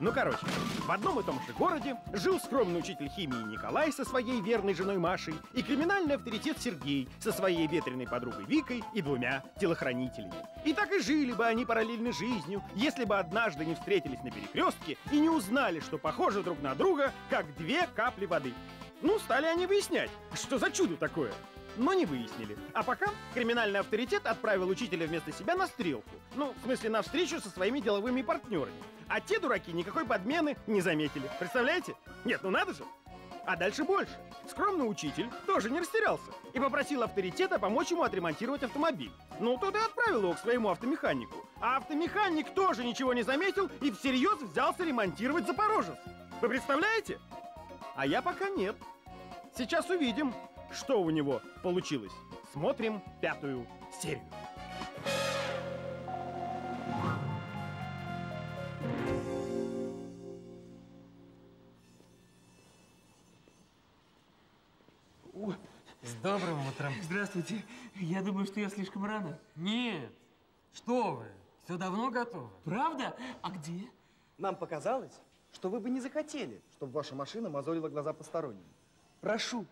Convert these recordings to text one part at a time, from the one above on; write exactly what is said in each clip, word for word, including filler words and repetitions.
Ну, короче, в одном и том же городе жил скромный учитель химии Николай со своей верной женой Машей и криминальный авторитет Сергей со своей ветреной подругой Викой и двумя телохранителями. И так и жили бы они параллельной жизнью, если бы однажды не встретились на перекрестке и не узнали, что похожи друг на друга, как две капли воды. Ну, стали они выяснять, что за чудо такое. Но не выяснили. А пока криминальный авторитет отправил учителя вместо себя на стрелку. Ну, в смысле, на встречу со своими деловыми партнерами. А те дураки никакой подмены не заметили. Представляете? Нет, ну надо же. А дальше больше. Скромный учитель тоже не растерялся и попросил авторитета помочь ему отремонтировать автомобиль. Ну, тот и отправил его к своему автомеханику. А автомеханик тоже ничего не заметил и всерьез взялся ремонтировать Запорожец. Вы представляете? А я пока нет. Сейчас увидим, что у него получилось. Смотрим пятую серию. С добрым утром. Здравствуйте. Я думаю, что я слишком рано. Нет. Что вы? Все давно готово. Правда? А где? Нам показалось, что вы бы не захотели, чтобы ваша машина мозолила глаза посторонним. Прошу.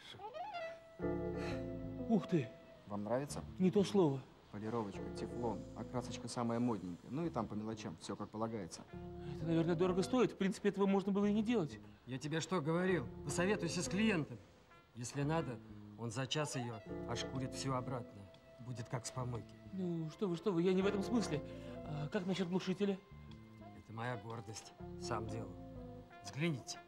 Ух ты. Вам нравится? Не то слово. Полировочка, тефлон, окрасочка самая модненькая. Ну и там по мелочам, все как полагается. Это, наверное, дорого стоит. В принципе, этого можно было и не делать. Я тебе что говорил? Посоветуйся с клиентом. Если надо, он за час ее ошкурит всю обратно. Будет как с помойки. Ну, что вы, что вы, я не в этом смысле. А как насчет глушителя? Это моя гордость. Сам делаю. Взгляните.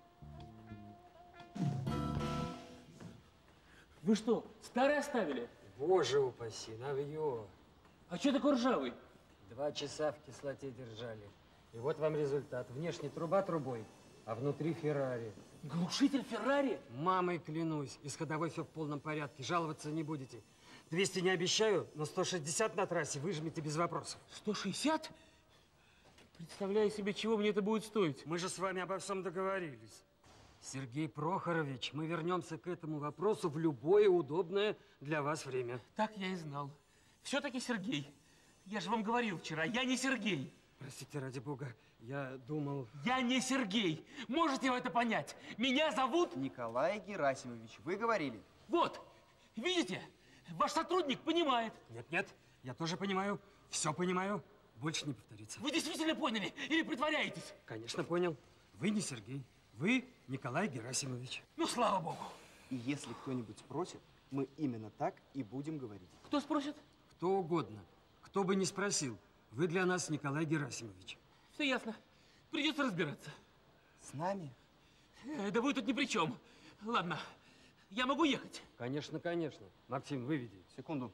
Вы что, старый оставили? Боже упаси, навье. А что такой ржавый? Два часа в кислоте держали. И вот вам результат. Внешне труба трубой, а внутри Феррари. Глушитель Феррари? Мамой клянусь, из ходовой все в полном порядке. Жаловаться не будете. двести не обещаю, но сто шестьдесят на трассе выжмите без вопросов. сто шестьдесят? Представляю себе, чего мне это будет стоить. Мы же с вами обо всем договорились. Сергей Прохорович, мы вернемся к этому вопросу в любое удобное для вас время. Так я и знал. Все-таки Сергей. Я же вам говорил вчера, я не Сергей. Простите, ради бога, я думал… Я не Сергей. Можете вы это понять? Меня зовут… Николай Герасимович, вы говорили. Вот, видите? Ваш сотрудник понимает. Нет, нет, я тоже понимаю, все понимаю. Больше не повторится. Вы действительно поняли или притворяетесь? Конечно, понял. Вы не Сергей, вы Николай Герасимович. Ну, слава богу. И если кто-нибудь спросит, мы именно так и будем говорить. Кто спросит? Кто угодно. Кто бы ни спросил. Вы для нас Николай Герасимович. Все ясно. Придется разбираться. С нами? Э, да вы тут ни при чем. Ладно, я могу ехать? Конечно, конечно. Максим, выведи. Секунду.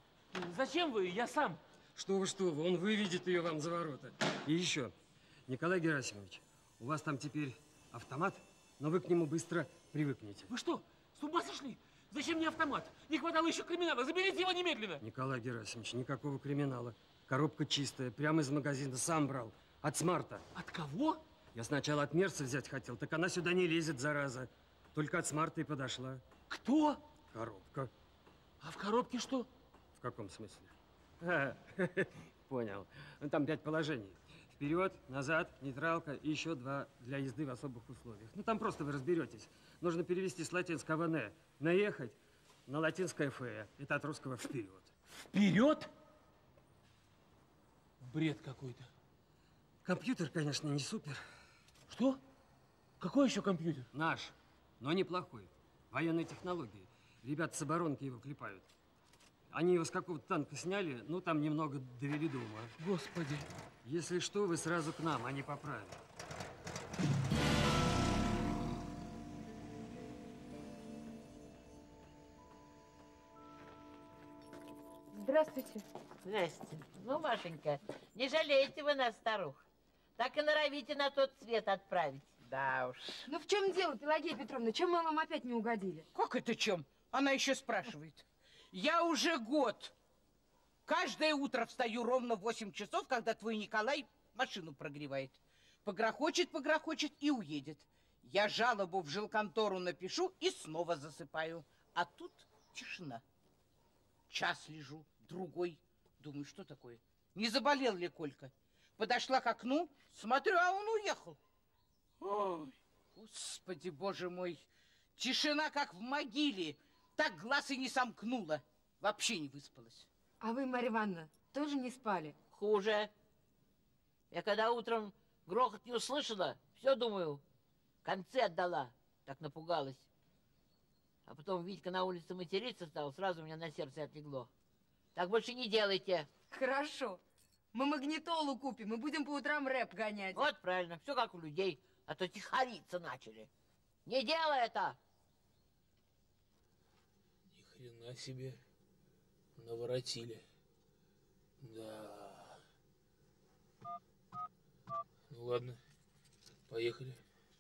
Зачем вы? Я сам. Что вы, что вы, он выведет ее вам за ворота. И еще, Николай Герасимович, у вас там теперь автомат, но вы к нему быстро привыкнете. Вы что, с ума сошли? Зачем мне автомат? Не хватало еще криминала. Заберите его немедленно. Николай Герасимович, никакого криминала. Коробка чистая, прямо из магазина, сам брал. От Смарта. От кого? Я сначала от Мерса взять хотел, так она сюда не лезет, зараза. Только от Смарта и подошла. Кто? Коробка. А в коробке что? В каком смысле? А, понял. Ну, там пять положений. Вперед, назад, нейтралка и еще два для езды в особых условиях. Ну, там просто вы разберетесь. Нужно перевести с латинского «не». Наехать на латинское «фе». Это от русского «вперед». Вперед? Бред какой-то. Компьютер, конечно, не супер. Что? Какой еще компьютер? Наш, но неплохой. Военной технологии. Ребята с оборонки его клепают. Они его с какого-то танка сняли, ну, там немного довели до ума. Господи. Если что, вы сразу к нам, они поправят. Здравствуйте. Здрасте. Ну, Машенька, не жалеете вы нас, старух. Так и норовите на тот свет отправить. Да уж. Ну в чем дело, Пелагея Петровна? Чем мы вам опять не угодили? Как это чем? Она еще спрашивает. Я уже год. Каждое утро встаю ровно в восемь часов, когда твой Николай машину прогревает. Погрохочет, погрохочет и уедет. Я жалобу в жилконтору напишу и снова засыпаю. А тут тишина. Час лежу, другой. Думаю, что такое? Не заболел ли Колька? Подошла к окну, смотрю, а он уехал. Ой, Господи, боже мой. Тишина, как в могиле. Так глаз и не сомкнула. Вообще не выспалась. А вы, Марья Ивановна, тоже не спали? Хуже. Я когда утром грохот не услышала, все думаю, концы отдала. Так напугалась. А потом Витька на улице материться стал, сразу у меня на сердце отлегло. Так больше не делайте. Хорошо. Мы магнитолу купим и будем по утрам рэп гонять. Вот правильно, все как у людей, а то тихориться начали. Не делай это! Ни хрена себе наворотили. Да. Ну ладно, поехали.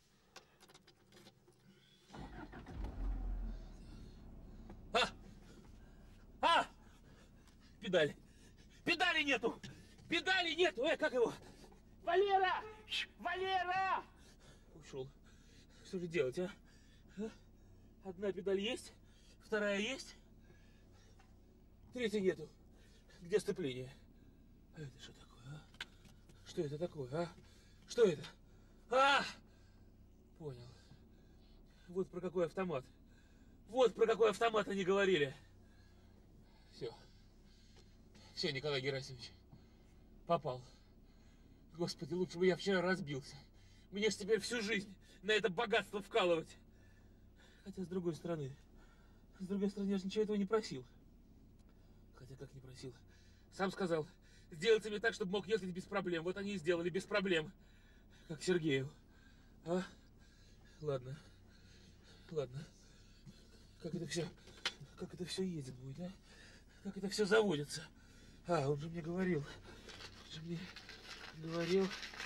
А! А! Педали! Педали нету! Педали нету! Эй, как его? Валера! Валера! Ушел. Что же делать, а? а? Одна педаль есть, вторая есть, третьей нету. Где сцепление? А это что такое, а? Что это такое, а? Что это? А! Понял. Вот про какой автомат. Вот про какой автомат они говорили. Все. Все, Николай Герасимович. Попал. Господи, лучше бы я вчера разбился. Мне ж теперь всю жизнь на это богатство вкалывать. Хотя, с другой стороны, с другой стороны, я же ничего этого не просил. Хотя как не просил? Сам сказал, сделайте мне так, чтобы мог ездить без проблем. Вот они и сделали без проблем. Как Сергею. А? Ладно. Ладно. Как это все, как это все ездит будет, а? Как это все заводится? А, он же мне говорил. Он же мне говорил.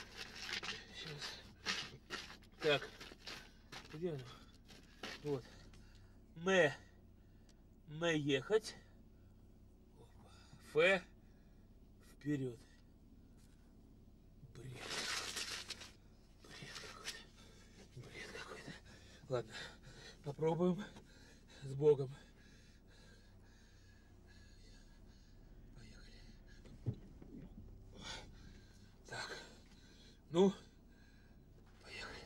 Сейчас. Так. Где оно? Вот. М. М ехать. Ф. Вперед. Бред. Бред какой-то. Бред какой-то. Ладно. Попробуем. С Богом. Поехали. Так. Ну. Поехали.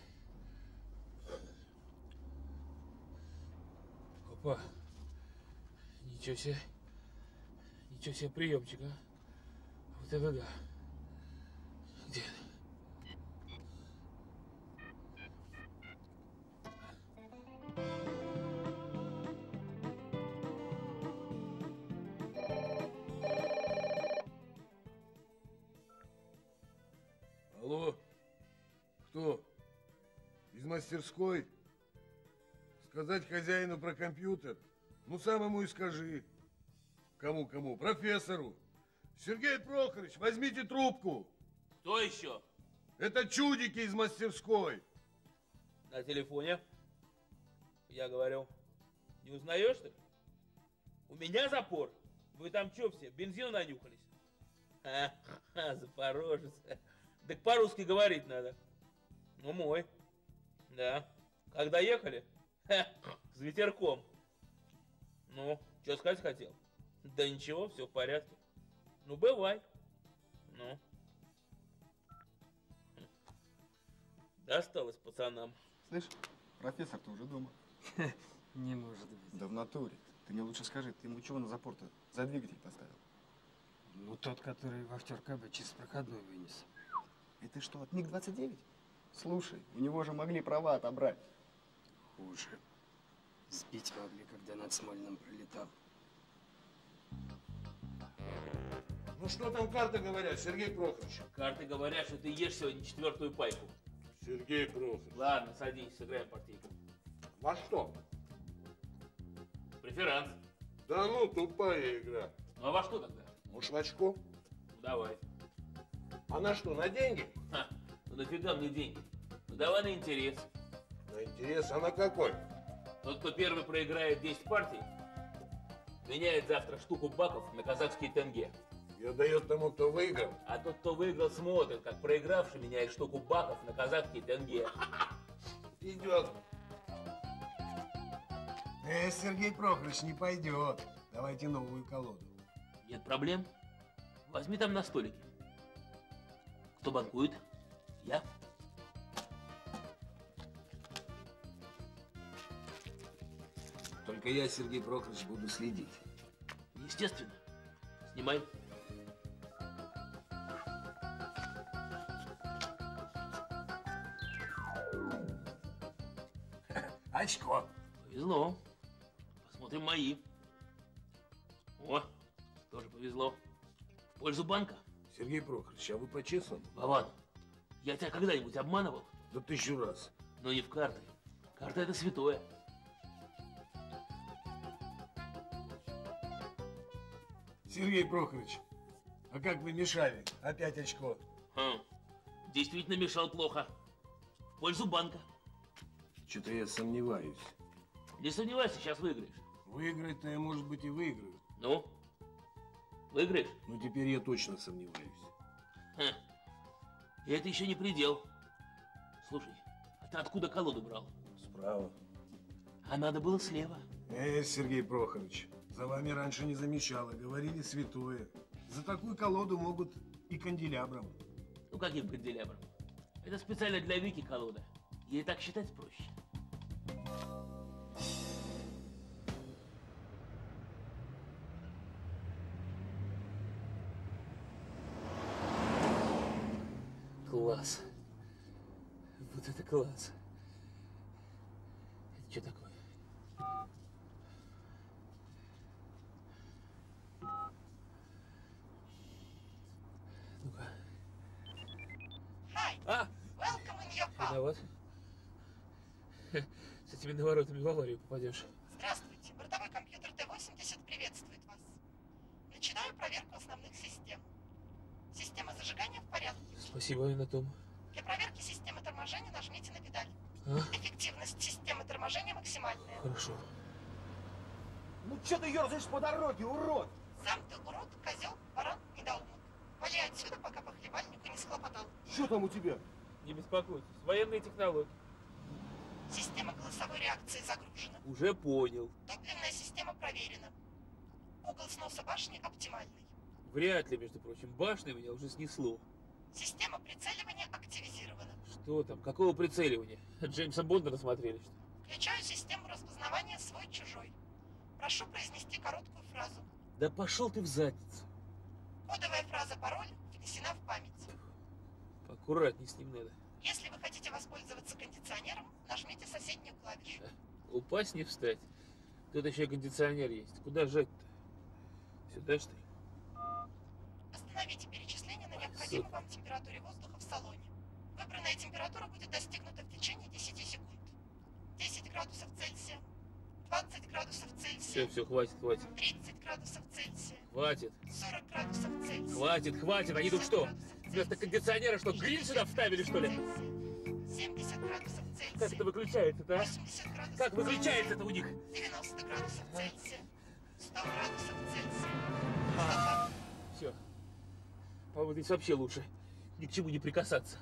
Опа. Ничего себе. Ничего себе приемчик, а. Вот это да. Где? Алло, кто? Из мастерской? Сказать хозяину про компьютер? Ну, сам ему и скажи. Кому-кому? Профессору. Сергей Прохорович, возьмите трубку. Кто еще? Это чудики из мастерской. На телефоне. Я говорю. Не узнаешь ты? У меня запор. Вы там что все, бензин нанюхались? Ха-ха, запорожец. Так по-русски говорить надо. Ну, мой. Да. Когда ехали? Ха, с ветерком. Ну, что сказать хотел? Да ничего, все в порядке. Ну, бывай. Ну. Досталось пацанам. Слышь, профессор-то уже дома. Не может быть. Да в натуре. Ты мне лучше скажи, ты ему чего на запор-то за двигатель поставил? Ну, тот, который вахтер КБ через проходной вынес. Это что, от МиГ двадцать девять? Слушай, у него же могли права отобрать. Хуже. Сбить могли, когда над Смольным пролетал. Ну, что там карты говорят, Сергей Прохорович? Карты говорят, что ты ешь сегодня четвертую пайку. Сергей Прохорович. Ладно, садись, сыграем партийку. Во что? Преферанс. Да ну, тупая игра. Ну а во что тогда? Может, в очко? Ну давай. А на что, на деньги? Ха, ну нафига мне деньги? Ну давай на интерес. На интерес, а на какой? Тот, кто первый проиграет десять партий, меняет завтра штуку баков на казахские тенге. И отдает тому, кто выиграл. А тот, кто выиграл, смотрит, как проигравший меняет штуку баков на казахские тенге. Идет. Э, Сергей Прохорович, не пойдет. Давайте новую колоду. Нет проблем. Возьми там на столике. Кто банкует? Я. Только я, Сергей Прохорович, буду следить. Естественно. Снимай. Очко. Повезло. Посмотрим мои. О, тоже повезло. В пользу банка. Сергей Прохорович, а вы по-честному? Вован, я тебя когда-нибудь обманывал? Да тысячу раз. Но не в карты. Карта — это святое. Сергей Прохорович, а как вы мешали? Опять очко. Хм. Действительно мешал плохо. В пользу банка. Что-то я сомневаюсь. Не сомневайся, сейчас выиграешь. Выиграть-то я, может быть, и выиграю. Ну? Выиграешь? Но теперь я точно сомневаюсь. Хм. И это еще не предел. Слушай, а ты откуда колоду брал? Справа. А надо было слева. Э, Сергей Прохорович, за вами раньше не замечало. Говорили святое. За такую колоду могут и канделябром. Ну, каким канделябром? Это специально для Вики колода. Ей так считать проще. Класс. Вот это класс. Это что такое? Ну-ка. А! Виноват. С этими наворотами в аварию попадешь. Здравствуйте. Бортовой компьютер Т восемьдесят приветствует вас. Начинаю проверку основных систем. Система зажигания в порядке. Спасибо, и на том. Для проверки системы торможения нажмите на педаль. А? Эффективность системы торможения максимальная. Хорошо. Ну что ты ерзаешь по дороге, урод? Сам ты урод, козел, баран, недоумок. Вали отсюда, пока похлебальнику не схлопотал. Что там у тебя? Не беспокойтесь. Военные технологии. Система голосовой реакции загружена. Уже понял. Топливная система проверена. Угол сноса башни оптимальный. Вряд ли, между прочим. Башню меня уже снесло. Система прицеливания активизирована. Что там? Какого прицеливания? Джеймса Бонда насмотрелись, что ли? Включаю систему распознавания свой-чужой. Прошу произнести короткую фразу. Да пошел ты в задницу. Кодовая фраза пароль внесена в память. Аккуратней с ним надо. Если вы хотите воспользоваться кондиционером, нажмите соседнюю клавишу. Упасть не встать. Тут еще и кондиционер есть. Куда жать-то? Сюда, что ли? Остановите перечисление на необходимой вам температуре воздуха в салоне. Выбранная температура будет достигнута в течение десяти секунд. десять градусов Цельсия, двадцать градусов Цельсия. Все, все, хватит, хватит. тридцать градусов Цельсия. Хватит. сорок градусов Цельсия. Хватит, хватит. Они тут что? Вместо кондиционера что, гриль сюда вставили, что ли? семьдесят градусов Цельсия. Как это выключается-то, а? восемьдесят градусов Как выключается-то у них? девяносто градусов Цельсия. сто градусов Цельсия. Все. По-моему, здесь вообще лучше ни к чему не прикасаться.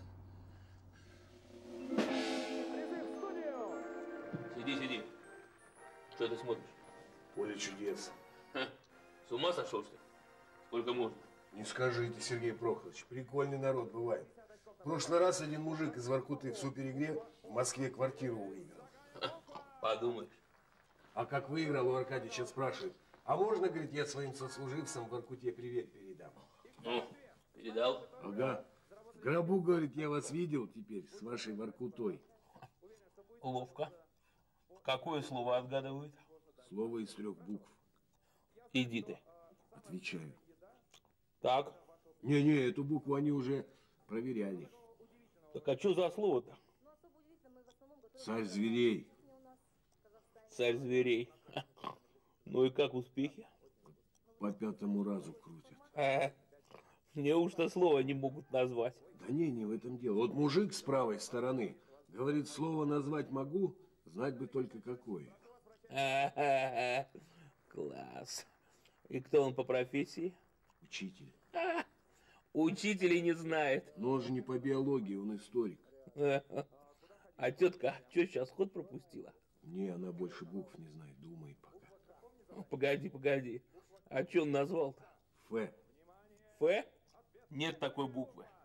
Сиди, сиди. Что ты смотришь? Поле чудес. Ха. С ума сошел, что ли? Сколько можно? Не скажите, Сергей Прохорович, прикольный народ бывает. В прошлый раз один мужик из Воркуты в суперигре в Москве квартиру выиграл. Подумаешь. А как выиграл, у Аркадьевича спрашивает, а можно, говорит, я своим сослуживцам в Воркуте привет передам? Ну, передал? Ага. В гробу, говорит, я вас видел теперь с вашей Воркутой. Ловко. Какое слово отгадывает? Слово из трех букв. Иди ты. Отвечаю. Так. Не-не, эту букву они уже проверяли. Так а что за слово-то? Царь зверей. Царь зверей. Ну и как успехи? По пятому разу крутят. А, неужто слово не могут назвать? Да не, не в этом дело. Вот мужик с правой стороны говорит, слово назвать могу, знать бы только какое. А-а-а. Класс. И кто он по профессии? Учитель. А, учитель и не знает. Но он же не по биологии, он историк. А тетка, что сейчас ход пропустила? Не, она больше букв не знает, думает пока. Погоди, погоди. А что он назвал-то? Ф. Ф? Нет такой буквы.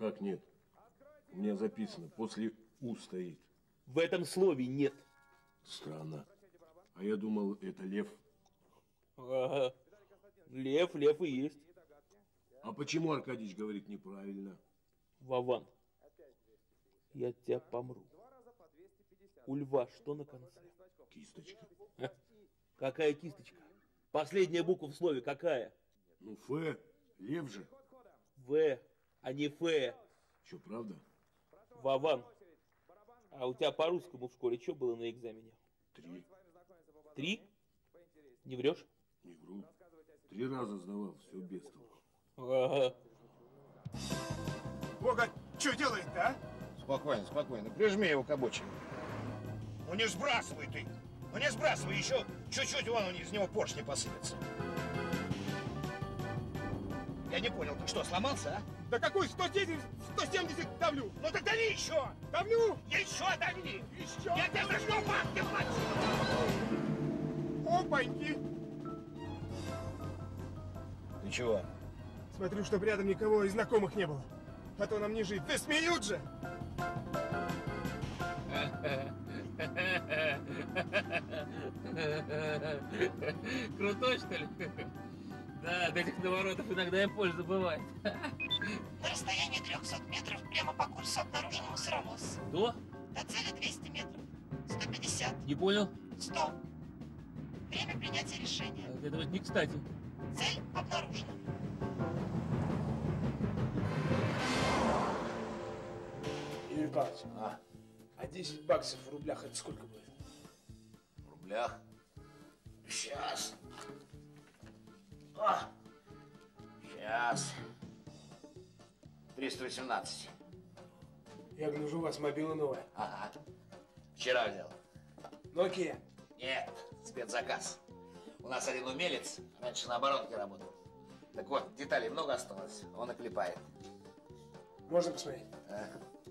Как нет? У меня записано, после «у» стоит. В этом слове нет. Странно. А я думал, это лев. Ага. Лев, лев и есть. А почему Аркадьич говорит неправильно? Вован, я от тебя помру. У льва что на конце? Кисточка. А? Какая кисточка? Последняя буква в слове какая? Ну, Ф. Лев же. В, а не Ф. Что, правда? Вован, а у тебя по-русскому в школе что было на экзамене? Три. Три? Не врешь? Не вру. Три раза сдавал, все без толку. Ага. Бога, что делает-то, а? Спокойно, спокойно. Прижми его к обочине. Ну не сбрасывай ты! Ну не сбрасывай, еще чуть-чуть вон из него поршни посыпятся. Я не понял, ты что, сломался, а? Да какой сто семьдесят, сто семьдесят давлю? Ну так дави еще! Давлю! Еще дави! Еще! Я тебе за что бабки плачу? Опаньки! Ты чего? Смотрю, чтобы рядом никого из знакомых не было. А то нам не жить. Да смеют же! Крутой, что ли? Да, от этих наворотов иногда и польза бывает. На расстоянии трехсот метров прямо по курсу обнаружен мусоровоз. Что? До цели двести метров. сто пятьдесят. Не понял? сто. Время принятия решения. Это вот не кстати. Цель обнаружена. Юрий Павлович, А? а десять баксов в рублях это сколько будет? В рублях? Сейчас. О! Сейчас. триста восемнадцать. Я гляжу, у вас мобила новая. Ага. Вчера взял. Nokia? Нет, спецзаказ. У нас один умелец раньше на оборонке работал. Так вот, деталей много осталось, он и клепает. Можно посмотреть? А?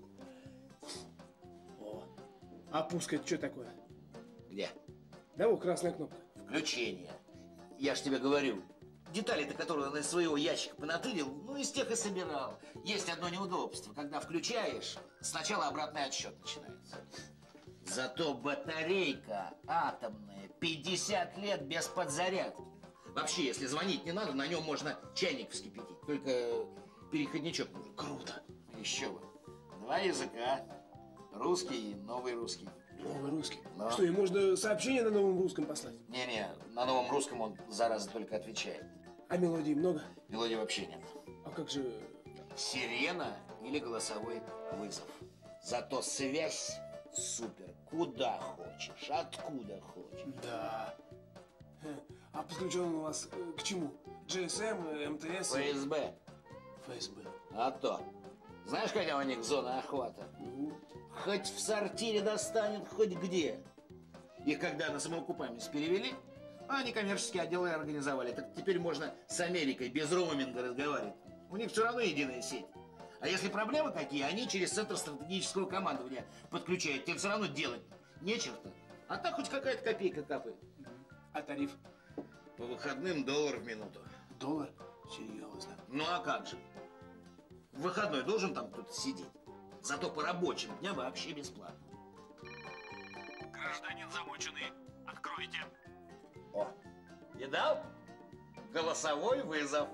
О, а пуск это что такое? Где? Да, вот красная кнопка. Включение. Я ж тебе говорю, детали-то, которые он из своего ящика понатырил, ну, из тех и собирал. Есть одно неудобство. Когда включаешь, сначала обратный отсчет начинается. Зато батарейка атомная, пятьдесят лет без подзарядки. Вообще, если звонить не надо, на нем можно чайник вскипятить. Только переходничок нужен. Круто. Еще бы. Два языка. Русский и новый русский. Новый русский. Но... Что, и можно сообщение на новом русском послать? Не-не, на новом русском он, зараза, только отвечает. А мелодий много? Мелодий вообще нет. А как же... Сирена или голосовой вызов. Зато связь супер. Куда хочешь, откуда хочешь. Да. А подключен он у вас э, к чему? джи эс эм, эм тэ эс? эф эс бэ. эф эс бэ. А то. Знаешь, какая у них зона охвата? Ну? Хоть в сортире достанет, хоть где. Их когда на самоокупаемость перевели, а они коммерческие отделы организовали. Так теперь можно с Америкой без роуминга разговаривать. У них все равно единая сеть. А если проблемы какие, они через центр стратегического командования подключают. Тебе все равно делать нечего-то. А так хоть какая-то копейка капает. А тариф? По выходным доллар в минуту. Доллар? Серьезно? Ну а как же? В выходной должен там кто-то сидеть. Зато по рабочим дням вообще бесплатно. Гражданин замученный, откройте. О, видал? Голосовой вызов.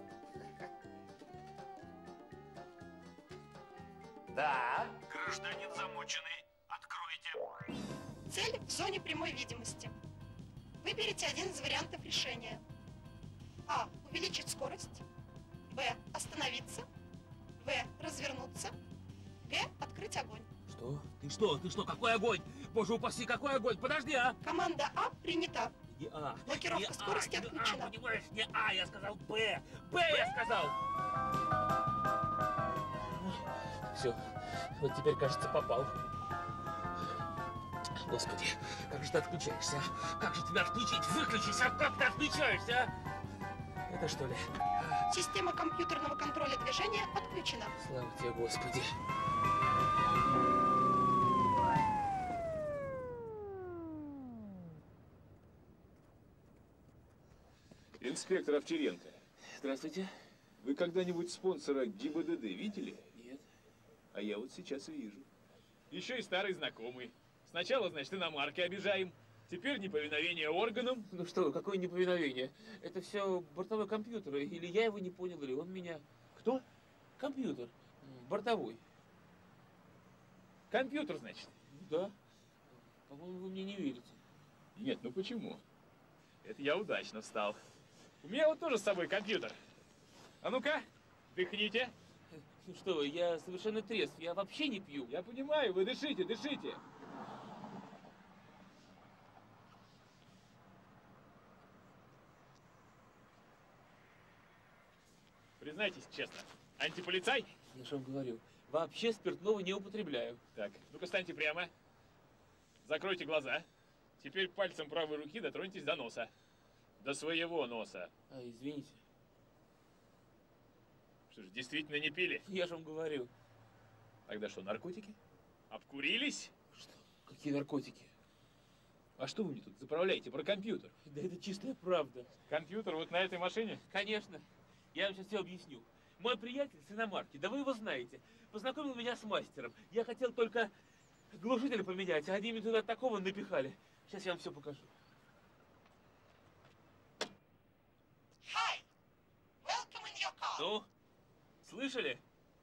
Да. Гражданин замученный, откройте. Цель в зоне прямой видимости. Выберите один из вариантов решения. А. Увеличить скорость. Б. Остановиться. В. Развернуться. Г. Открыть огонь. Что? Ты что? Ты что? Какой огонь? Боже упаси, какой огонь? Подожди, а! Команда А принята. Не А. Блокировка не скорости а, не отключена. А, понимаешь? Не А, я сказал Б. Б я сказал. Все. Вот теперь, кажется, попал. Господи, как же ты отключаешься, а? Как же тебя отключить? Выключись, а как ты отключаешься, а? Это что ли? Система компьютерного контроля движения отключена. Слава тебе, Господи. Инспектор Овчаренко. Здравствуйте. Вы когда-нибудь спонсора ГИБДД видели? Нет. А я вот сейчас вижу. Еще и старый знакомый. Сначала, значит, иномарки обижаем. Теперь неповиновение органам. Ну что, какое неповиновение? Это все бортовой компьютер. Или я его не понял, или он меня. Кто? Компьютер. Бортовой. Компьютер, значит? Да. По-моему, вы мне не верите. Нет, ну почему? Это я удачно встал. У меня вот тоже с собой компьютер. А ну-ка, дыхните. Ну что вы, я совершенно трезв, я вообще не пью. Я понимаю, вы дышите, дышите. Признайтесь честно, антиполицай? Я же вам говорю, вообще спиртного не употребляю. Так, ну-ка встаньте прямо. Закройте глаза. Теперь пальцем правой руки дотроньтесь до носа. До своего носа. А, извините. Что ж, действительно не пили? Я же вам говорю. Тогда что, наркотики? Обкурились? Что? Какие наркотики? А что вы мне тут заправляете про компьютер? Да это чистая правда. Компьютер вот на этой машине? Конечно. Я вам сейчас все объясню. Мой приятель с иномарки, да вы его знаете, познакомил меня с мастером. Я хотел только глушитель поменять, а они мне туда такого напихали. Сейчас я вам все покажу. Hi. Welcome in your car. Ну, слышали?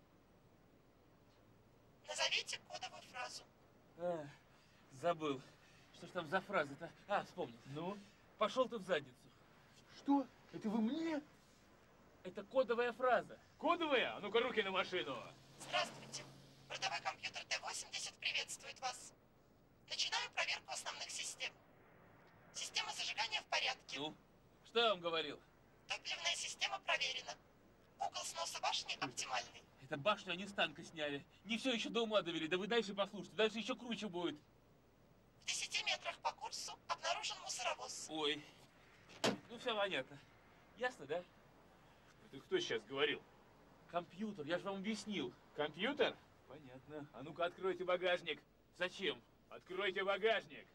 Назовите кодовую фразу. А, забыл. Что ж там за фраза-то? А, вспомнил. Ну? Пошел ты в задницу. Что? Это вы мне? Это кодовая фраза. Кодовая? А ну-ка руки на машину. Здравствуйте. Бортовой компьютер Т восемьдесят приветствует вас. Начинаю проверку основных систем. Система зажигания в порядке. Ну, что я вам говорил? Топливная система проверена. Угол сноса башни оптимальный. Это башню они с танка сняли. Не все еще до ума довели. Да вы дальше послушайте. Дальше еще круче будет. В десяти метрах по курсу обнаружен мусоровоз. Ой. Ну, все понятно. Ясно, да? Это кто сейчас говорил? Компьютер, я же вам объяснил. Компьютер? Понятно. А ну-ка откройте багажник. Зачем? Откройте багажник.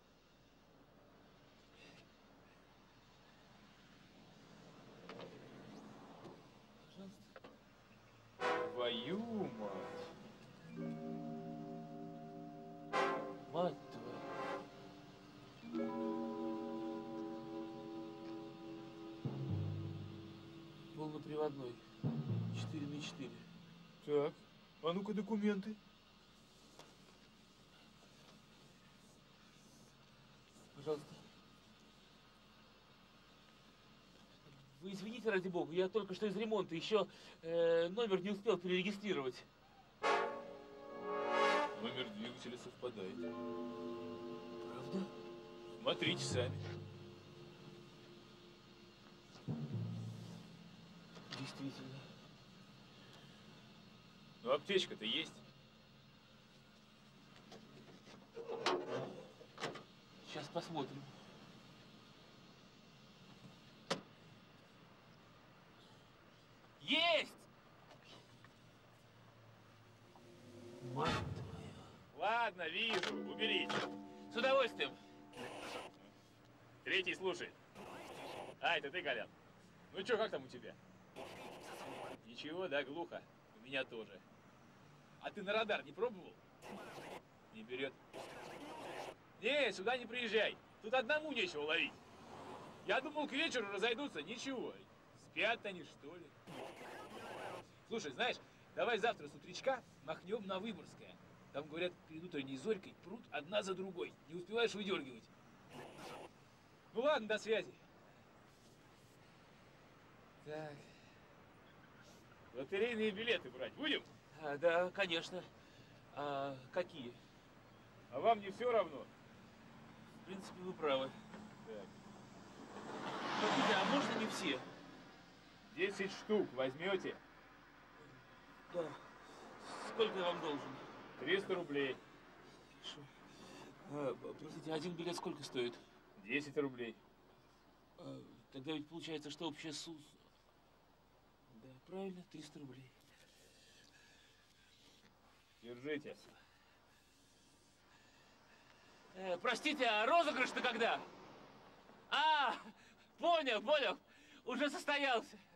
Пожалуйста. Твою мать. Мать твою. Полноприводной. четыре на четыре. Так, а ну-ка документы. Пожалуйста. Вы извините, ради бога, я только что из ремонта, еще э, номер не успел перерегистрировать. Номер двигателя совпадает. Правда? Смотрите сами. Действительно. Ну, аптечка-то есть. Сейчас посмотрим. Есть! Мать твою. Ладно, вижу, уберите. С удовольствием. Третий слушает. А, это ты, Колян. Ну что, как там у тебя? Ничего, да, глухо. У меня тоже. А ты на радар не пробовал? Не берет. Не, сюда не приезжай. Тут одному нечего ловить. Я думал, к вечеру разойдутся. Ничего. Спят они, что ли? Слушай, знаешь, давай завтра с утречка махнем на Выборгское. Там, говорят, перед утренней зорькой прут одна за другой. Не успеваешь выдергивать. Ну ладно, до связи. Так. Лотерейные билеты брать будем? А, да, конечно. А какие? А вам не все равно? В принципе, вы правы. Так. Смотрите, а можно не все? Десять штук возьмете? Да. Сколько я вам должен? Триста рублей. Хорошо. А, простите, один билет сколько стоит? Десять рублей. А, тогда ведь получается, что общая сумма... Да, правильно, триста рублей. Держите. Э, простите, а розыгрыш-то когда? А, понял, понял. Уже состоялся.